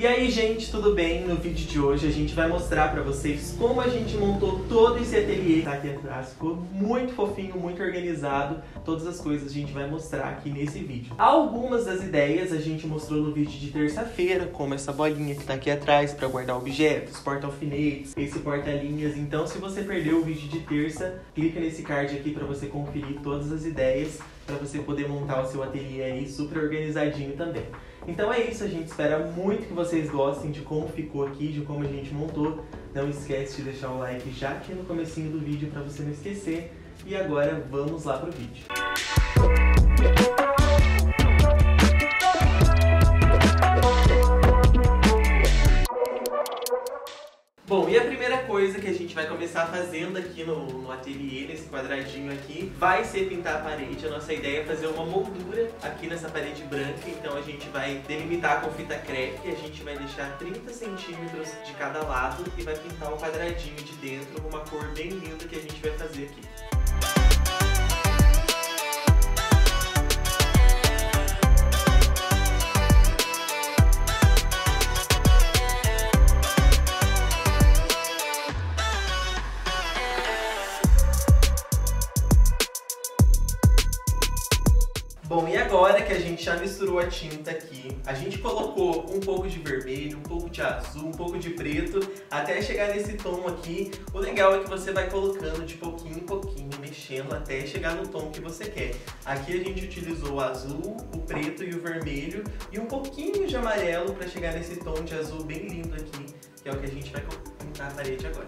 E aí, gente, tudo bem? No vídeo de hoje a gente vai mostrar pra vocês como a gente montou todo esse ateliê que tá aqui atrás. Ficou muito fofinho, muito organizado. Todas as coisas a gente vai mostrar aqui nesse vídeo. Algumas das ideias a gente mostrou no vídeo de terça-feira, como essa bolinha que tá aqui atrás pra guardar objetos, porta-alfinetes, esse porta-linhas. Então, se você perdeu o vídeo de terça, clica nesse card aqui pra você conferir todas as ideias, pra você poder montar o seu ateliê aí super organizadinho também. Então é isso, a gente espera muito que vocês gostem de como ficou aqui, de como a gente montou. Não esquece de deixar o like já aqui no comecinho do vídeo para você não esquecer. E agora vamos lá pro vídeo. Bom, e a primeira coisa que a gente vai começar fazendo aqui no ateliê, nesse quadradinho aqui, vai ser pintar a parede. A nossa ideia é fazer uma moldura aqui nessa parede branca, então a gente vai delimitar com fita crepe, a gente vai deixar 30 centímetros de cada lado e vai pintar o quadradinho de dentro, uma cor bem linda que a gente vai fazer aqui. Bom, e agora que a gente já misturou a tinta aqui, a gente colocou um pouco de vermelho, um pouco de azul, um pouco de preto, até chegar nesse tom aqui. O legal é que você vai colocando de pouquinho em pouquinho, mexendo até chegar no tom que você quer. Aqui a gente utilizou o azul, o preto e o vermelho e um pouquinho de amarelo para chegar nesse tom de azul bem lindo aqui, que é o que a gente vai pintar a parede agora.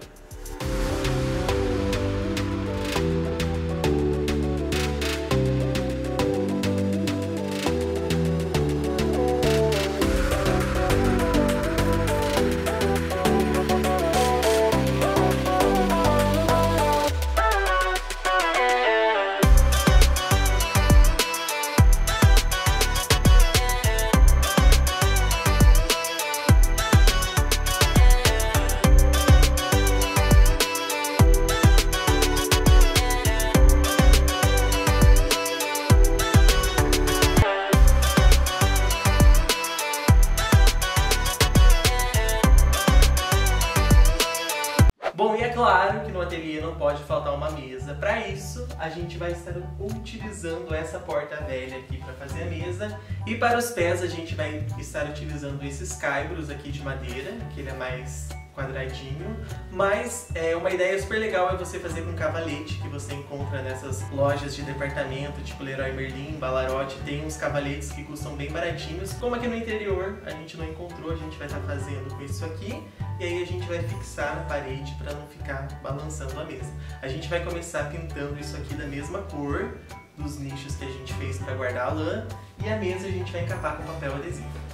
Bom, e é claro que no ateliê não pode faltar uma mesa. Para isso, a gente vai estar utilizando essa porta velha aqui para fazer a mesa. E para os pés, a gente vai estar utilizando esses caibros aqui de madeira, que ele é mais quadradinho. Mas uma ideia super legal é você fazer com cavalete, que você encontra nessas lojas de departamento, tipo Leroy Merlin, Ballarote. Tem uns cavaletes que custam bem baratinhos. Como aqui no interior a gente não encontrou, a gente vai estar fazendo com isso aqui. E aí a gente vai fixar na parede para não ficar balançando a mesa. A gente vai começar pintando isso aqui da mesma cor dos nichos que a gente fez para guardar a lã. E a mesa a gente vai encapar com papel adesivo.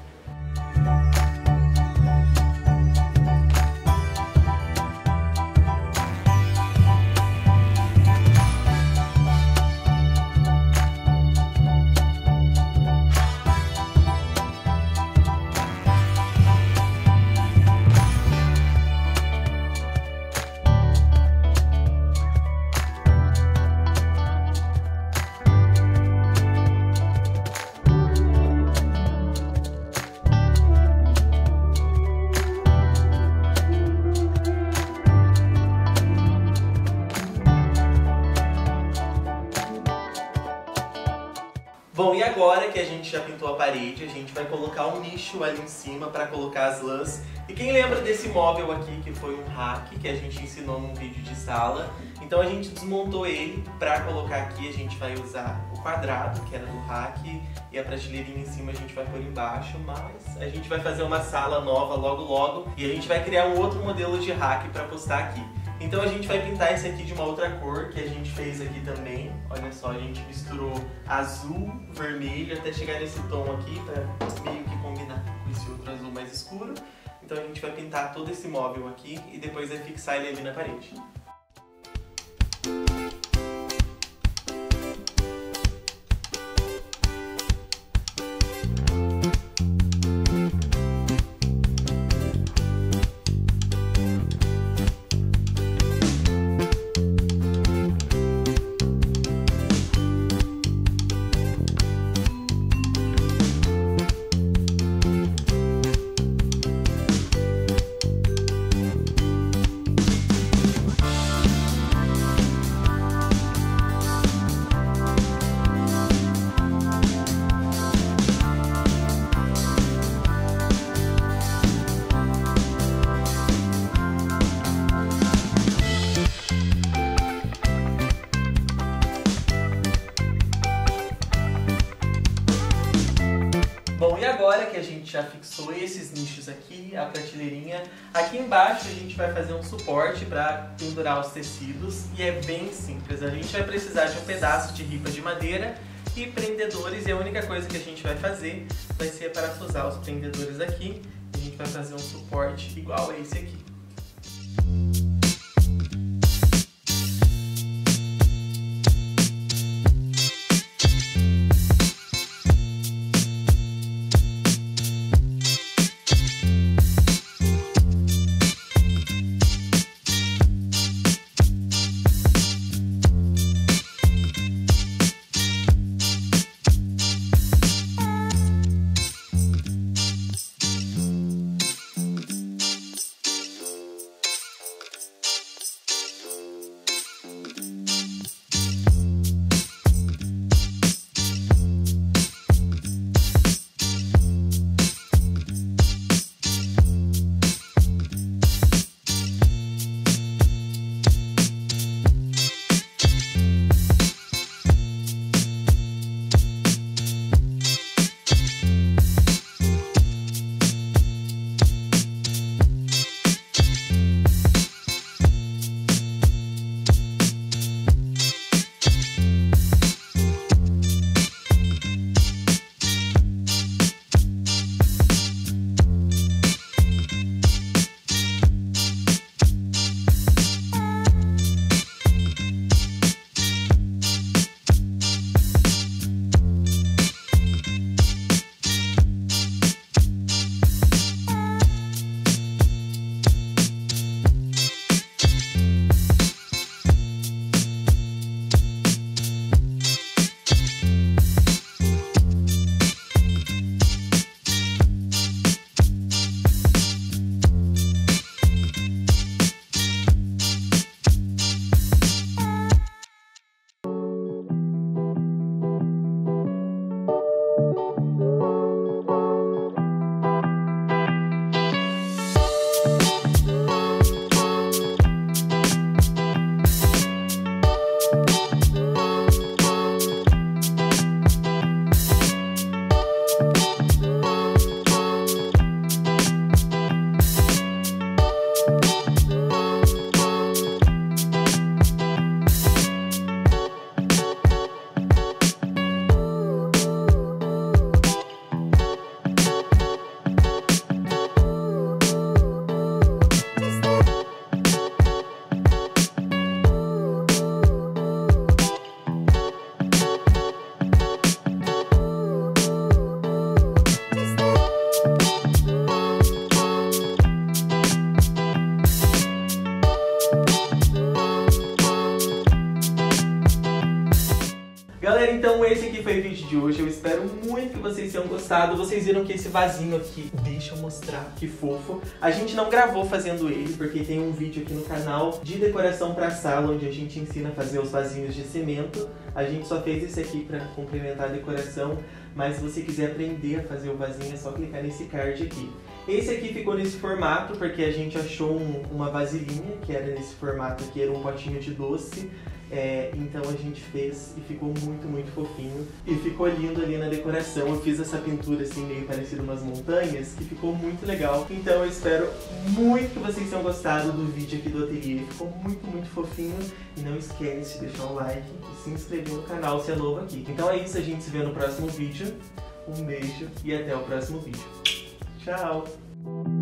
Bom, e agora que a gente já pintou a parede, a gente vai colocar um nicho ali em cima para colocar as lãs. E quem lembra desse móvel aqui, que foi um rack, que a gente ensinou num vídeo de sala? Então a gente desmontou ele para colocar aqui, a gente vai usar o quadrado, que era do rack, e a prateleirinha em cima a gente vai pôr embaixo, mas a gente vai fazer uma sala nova logo logo, e a gente vai criar um outro modelo de rack para postar aqui. Então a gente vai pintar esse aqui de uma outra cor que a gente fez aqui também. Olha só, a gente misturou azul, vermelho até chegar nesse tom aqui para meio que combinar com esse outro azul mais escuro. Então a gente vai pintar todo esse móvel aqui e depois vai fixar ele ali na parede. gente já fixou esses nichos aqui, a prateleirinha. Aqui embaixo a gente vai fazer um suporte para pendurar os tecidos e é bem simples. A gente vai precisar de um pedaço de ripa de madeira e prendedores, e a única coisa que a gente vai fazer vai ser parafusar os prendedores aqui. A gente vai fazer um suporte igual a esse aqui. Galera, então esse aqui foi o vídeo de hoje. Eu espero muito que vocês tenham gostado. Vocês viram que esse vasinho aqui, deixa eu mostrar, que fofo. A gente não gravou fazendo ele, porque tem um vídeo aqui no canal de decoração pra sala, onde a gente ensina a fazer os vasinhos de cimento. A gente só fez esse aqui pra complementar a decoração, mas se você quiser aprender a fazer o vasinho é só clicar nesse card aqui. Esse aqui ficou nesse formato porque a gente achou uma vasilhinha que era nesse formato aqui, era um potinho de doce. Então a gente fez e ficou muito, muito fofinho. E ficou lindo ali na decoração. Eu fiz essa pintura assim, meio parecida umas montanhas, que ficou muito legal. Então eu espero muito que vocês tenham gostado do vídeo aqui do ateliê. Ficou muito, muito fofinho. E não esquece de deixar o like e se inscrever no canal se é novo aqui. Então é isso, a gente se vê no próximo vídeo. Um beijo e até o próximo vídeo. Tchau!